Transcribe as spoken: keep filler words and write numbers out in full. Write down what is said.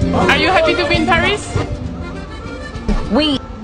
Are you happy to be in Paris? Oui.